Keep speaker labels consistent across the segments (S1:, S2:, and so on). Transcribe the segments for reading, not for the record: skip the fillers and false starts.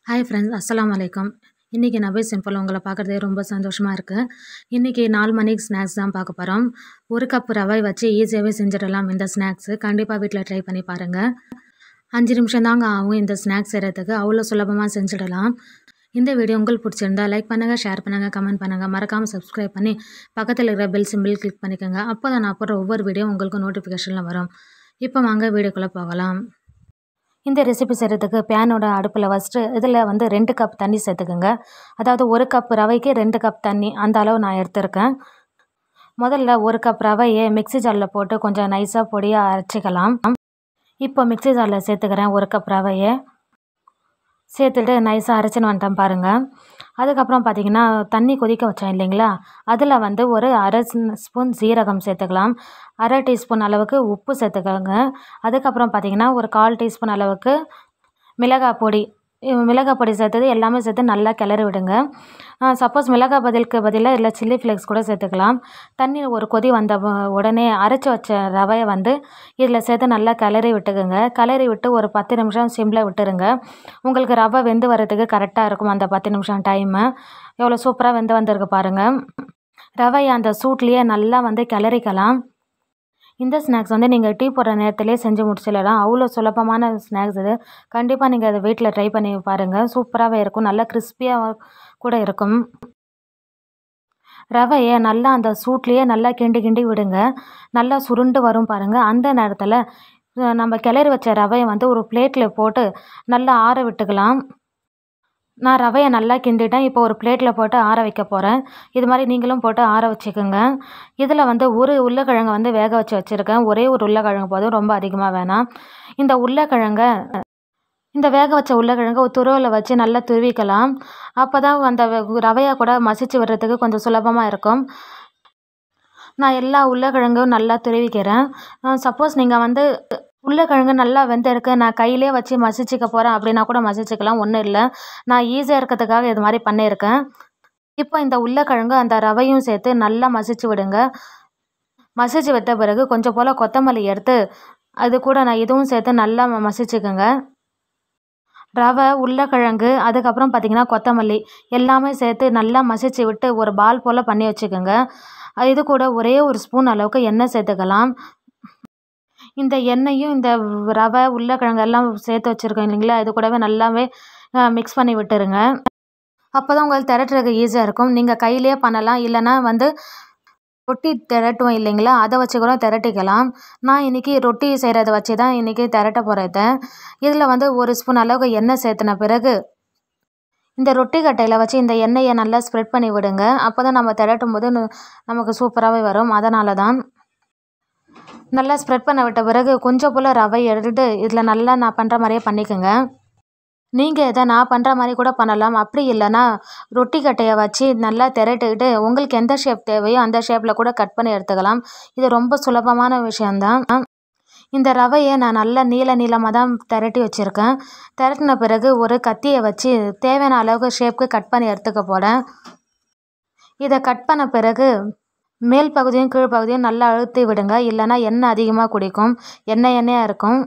S1: Hi friends, அஸ்ஸலாமு அலைக்கும். இன்றைக்கி நான் போய் சிம்பிள் உங்களை பார்க்குறதே ரொம்ப சந்தோஷமாக இருக்குது. இன்றைக்கி 4 மணிக்கு ஸ்நாக்ஸ் தான் பார்க்க போகிறோம். 1 கப் ரவை வச்சு ஈஸியாகவே செஞ்சிடலாம். இந்த ஸ்நாக்ஸு கண்டிப்பாக வீட்டில் ட்ரை பண்ணி பாருங்கள். 5 நிமிஷம் தாங்க ஆகும் இந்த ஸ்நாக்ஸ் செய்கிறதுக்கு. அவ்வளோ சுலபமாக செஞ்சிடலாம். இந்த வீடியோ உங்களுக்கு பிடிச்சிருந்தா லைக் பண்ணுங்கள், ஷேர் பண்ணுங்கள், கமெண்ட் பண்ணுங்கள். மறக்காமல் சப்ஸ்கிரைப் பண்ணி பக்கத்தில் இருக்கிற பெல் சிம்பிள் கிளிக் பண்ணிக்கோங்க. அப்போ தான் நான் போடுற ஒவ்வொரு வீடியோ உங்களுக்கு நோட்டிஃபிகேஷனில் வரும். இப்போ வாங்க வீடியோக்குள்ளே போகலாம். இந்த ரெசிபி செய்கிறதுக்கு பேனோட அடுப்பில் ஃபஸ்ட்டு இதில் 2 கப் தண்ணி சேர்த்துக்குங்க. அதாவது 1 கப் ரவைக்கு 2 கப் தண்ணி, அந்த அளவு நான் எடுத்திருக்கேன். முதல்ல 1 கப் ரவையை மிக்ஸி ஜாரில் போட்டு கொஞ்சம் நைஸாக பொடியாக அரைச்சிக்கலாம். இப்போ மிக்ஸி ஜாரில் சேர்த்துக்கிறேன் 1 கப் ரவையை. சேர்த்துட்டு நைஸாக அரைச்சின்னு வந்துட்டேன் பாருங்கள். அதுக்கப்புறம் பார்த்திங்கன்னா தண்ணி கொதிக்க வச்சேன் இல்லைங்களா, அதில் ஒரு அரை ஸ்பூன் ஜீரகம் சேர்த்துக்கலாம். அரை டீஸ்பூன் அளவுக்கு உப்பு சேர்த்துக்கோங்க. அதுக்கப்புறம் பார்த்திங்கன்னா ஒரு 1/4 டீஸ்பூன் அளவுக்கு மிளகாய் பொடி சேர்த்தது எல்லாமே சேர்த்து நல்லா கிளறி விடுங்க. சப்போஸ் மிளகாய் பதிலாக இல்லை சில்லி ஃப்ளேக்ஸ் கூட சேர்த்துக்கலாம். தண்ணி ஒரு கொதி வந்த உடனே அரைச்சி வச்ச ரவையை இதில் சேர்த்து நல்லா கிளறி விட்டுக்குங்க. கிளறி விட்டு ஒரு 10 நிமிஷம் சிம்மில் விட்டுருங்க. உங்களுக்கு ரவை வெந்து வரதுக்கு கரெக்டாக இருக்கும் அந்த 10 நிமிஷம் டைமு. எவ்வளோ சூப்பராக வெந்து வந்திருக்கு பாருங்கள். ரவையை அந்த சூட்லேயே நல்லா கிளறிக்கலாம். இந்த ஸ்நாக்ஸ் நீங்கள் டீ போடுற நேரத்திலே செஞ்சு முடிச்சிடலாம். அவ்வளோ சுலபமான ஸ்நாக்ஸ் இது. கண்டிப்பாக நீங்கள் அதை வீட்டில் ட்ரை பண்ணி பாருங்கள். சூப்பராகவே இருக்கும், நல்லா கிறிஸ்பியாக கூட இருக்கும். ரவையை நல்லா அந்த சூட்லேயே நல்லா கிண்டி விடுங்க. நல்லா சுருண்டு வரும் பாருங்கள். அந்த நேரத்தில் நம்ம கிளறி வச்ச ரவையை ஒரு பிளேட்டில் போட்டு நல்லா ஆற விட்டுக்கலாம். நான் ரவையை நல்லா கிண்டிட்டேன். இப்போ ஒரு பிளேட்டில் போட்டு ஆற வைக்க போகிறேன். இது மாதிரி நீங்களும் போட்டு ஆற வச்சுக்கோங்க. இதில் ஒரு உருளைக்கிழங்கு வேக வச்சு வச்சுருக்கேன். ஒரே ஒரு உருளைக்கிழங்கு போதும், ரொம்ப அதிகமாக வேணாம். இந்த வேக வச்ச உருளைக்கிழங்கை ஒரு துருவில் வச்சு நல்லா துருவிக்கலாம். அப்போ தான் அந்த ரவையை கூட மசிச்சு விடுறதுக்கு கொஞ்சம் சுலபமாக இருக்கும். நான் எல்லா உருளைக்கிழங்கும் நல்லா துருவிக்கிறேன். சப்போஸ் நீங்கள் உருளைக்கிழங்கு நல்லா வெந்திருக்கு, நான் கையிலே வச்சு மசிச்சுக்க போகிறேன் அப்படின்னா கூட மசிச்சுக்கலாம், ஒன்றும் இல்லை. நான் ஈஸியாக இருக்கிறதுக்காக இது மாதிரி பண்ணியிருக்கேன். இப்போ இந்த உருளைக்கிழங்கு அந்த ரவையும் சேர்த்து நல்லா மசிச்சு விடுங்க. மசிச்சு விட்ட பிறகு கொஞ்சம் போல் கொத்தமல்லி எடுத்து அது கூட நான் இதுவும் சேர்த்து நல்லா மசிச்சுக்கோங்க. ரவை, உருளைக்கிழங்கு, அதுக்கப்புறம் பார்த்திங்கன்னா கொத்தமல்லி எல்லாமே சேர்த்து நல்லா மசிச்சு விட்டு ஒரு பால் போல் பண்ணி வச்சுக்கோங்க. இது கூட ஒரே ஒரு ஸ்பூன் அளவுக்கு எண்ணெய் சேர்த்துக்கலாம். இந்த எண்ணெயும் இந்த ரவை, உருளைக்கிழங்கு எல்லாம் சேர்த்து வச்சுருக்கோம் இல்லைங்களா, இது கூடவே நல்லாவே மிக்ஸ் பண்ணி விட்டுருங்க. அப்போ தான் உங்களுக்கு திரட்டுறதுக்கு ஈஸியாக இருக்கும். நீங்கள் கையிலே பண்ணலாம், இல்லைனா ரொட்டி திரட்டுவோம் இல்லைங்களா, அதை வச்சு கூட திரட்டிக்கலாம். நான் இன்றைக்கி ரொட்டி செய்கிறத வச்சு தான் இன்றைக்கி திரட்ட போகிறேன். இதில் 1 ஸ்பூன் அளவுக்கு எண்ணெய் சேர்த்துன பிறகு இந்த ரொட்டி கட்டையில் வச்சு இந்த எண்ணெயை நல்லா ஸ்ப்ரெட் பண்ணி விடுங்க. அப்போ தான் நம்ம திரட்டும் போது நமக்கு சூப்பராகவே வரும். அதனால தான் நல்லா ஸ்ப்ரெட் பண்ண விட்ட பிறகு கொஞ்சம் போல் ரவை எடுத்துட்டு இதில் நல்லா நான் பண்ணுற மாதிரியே பண்ணிக்கோங்க. நீங்கள் இதை நான் பண்ணுற மாதிரி கூட பண்ணலாம். அப்படி இல்லைன்னா ரொட்டி கட்டையை வச்சு நல்லா திரட்டிக்கிட்டு உங்களுக்கு எந்த ஷேப் தேவையோ அந்த ஷேப்பில் கூட கட் பண்ணி எடுத்துக்கலாம். இது ரொம்ப சுலபமான விஷயந்தான். இந்த ரவையை நான் நல்லா நீளமாக தான் திரட்டி வச்சுருக்கேன். திரட்டின பிறகு ஒரு கத்தியை வச்சு தேவையான அளவுக்கு ஷேப்புக்கு கட் பண்ணி எடுத்துக்க போகிறேன். இதை கட் பண்ண பிறகு மேல் பகுதியும் கீழ் பகுதியும் நல்லா அழுத்தி விடுங்க, இல்லைனா எண்ணெய் அதிகமாக குடிக்கும், எண்ணெயாக இருக்கும்.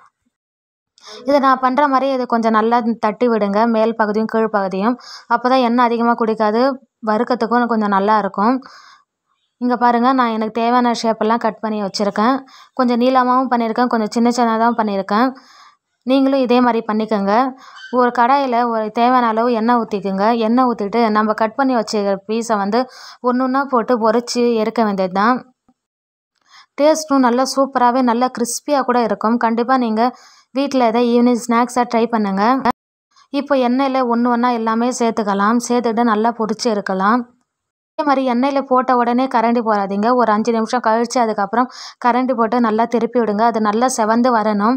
S1: இதை நான் பண்ணுற மாதிரி இது கொஞ்சம் நல்லா தட்டி விடுங்க, மேல் பகுதியும் கீழ் பகுதியும். அப்போ தான் எண்ணெய் அதிகமாக குடிக்காது, வறுக்கிறதுக்கும் கொஞ்சம் நல்லா இருக்கும். இங்கே பாருங்கள், நான் எனக்கு தேவையான ஷேப்பெல்லாம் கட் பண்ணி வச்சுருக்கேன். கொஞ்சம் நீளமாகவும் பண்ணியிருக்கேன், கொஞ்சம் சின்னதாகவும் பண்ணியிருக்கேன். நீங்களும் இதே மாதிரி பண்ணிக்கோங்க. ஒரு கடாயில் ஒரு தேவையான அளவு எண்ணெய் ஊற்றிக்குங்க. எண்ணெய் ஊற்றிட்டு நம்ம கட் பண்ணி வச்சுக்கிற பீஸை ஒன்றா போட்டு பொரித்து எடுக்க வேண்டியது தான். டேஸ்ட்டும் நல்லா சூப்பராகவே நல்லா கிறிஸ்பியாக கூட இருக்கும். கண்டிப்பாக நீங்கள் வீட்டில் எதாவது ஈவினிங் ஸ்நாக்ஸாக ட்ரை பண்ணுங்கள். இப்போ எண்ணெயில் ஒன்றா எல்லாமே சேர்த்துக்கலாம். சேர்த்துட்டு நல்லா பொரித்து எடுக்கலாம். அதே மாதிரி எண்ணெயில் போட்ட உடனே கரண்டி போடாதீங்க. ஒரு 5 நிமிஷம் கழித்து அதுக்கப்புறம் கரண்டி போட்டு நல்லா திருப்பி விடுங்க. அது நல்லா செவந்து வரணும்.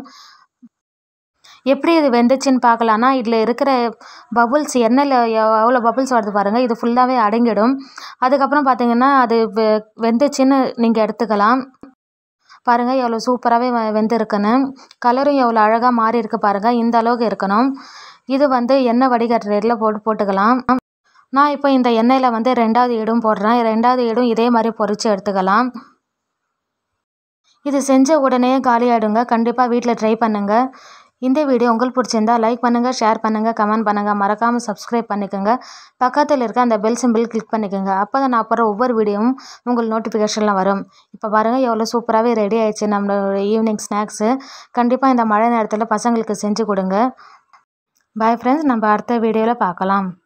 S1: எப்படி இது வெந்துச்சுன்னு பார்க்கலான்னா, இதில் இருக்கிற பபுள்ஸ், எண்ணெயில் எவ்வளோ பபுள்ஸ் வருது பாருங்கள், இது ஃபுல்லாகவே அடங்கிடும். அதுக்கப்புறம் பார்த்திங்கன்னா அது வெந்துச்சுன்னு நீங்கள் எடுத்துக்கலாம். பாருங்கள் எவ்வளோ சூப்பராகவே வெந்திருக்குன்னு. கலரும் எவ்வளோ அழகாக மாறி இருக்கு பாருங்கள். இந்த அளவுக்கு இருக்கணும். இது எண்ணெய் வடிகட்டுறதுல போட்டுக்கலாம். நான் இப்போ இந்த எண்ணெயில் 2வது ஈடும் போடுறேன். 2வது ஈடும் இதே மாதிரி பொரித்து எடுத்துக்கலாம். இது செஞ்ச உடனே காலியாகிடுங்க. கண்டிப்பாக வீட்டில் ட்ரை பண்ணுங்கள். இந்த வீடியோ உங்களுக்கு பிடிச்சிருந்தா லைக் பண்ணுங்கள், ஷேர் பண்ணுங்கள், கமெண்ட் பண்ணுங்கள், மறக்காமல் சப்ஸ்கிரைப் பண்ணிக்கோங்க. பக்கத்தில் இருக்க அந்த பெல் சிம்பிள் கிளிக் பண்ணிக்கோங்க. அப்போ தான் நான் போடுற ஒவ்வொரு வீடியோவும் உங்களுக்கு நோட்டிஃபிகேஷனில் வரும். இப்போ பாருங்கள் எவ்வளோ சூப்பராகவே ரெடி ஆயிடுச்சு நம்மளோட ஈவினிங் ஸ்நாக்ஸு. கண்டிப்பாக இந்த மழை நேரத்தில் பசங்களுக்கு செஞ்சு கொடுங்க. பாய் ஃப்ரெண்ட்ஸ், நம்ம அடுத்த வீடியோவில் பார்க்கலாம்.